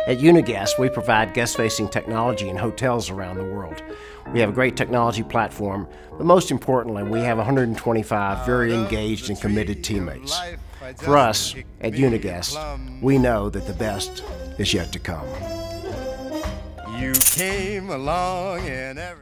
At Uniguest, we provide guest-facing technology in hotels around the world. We have a great technology platform, but most importantly, we have 125 very engaged and committed teammates. For us, at Uniguest, we know that the best is yet to come. You came along and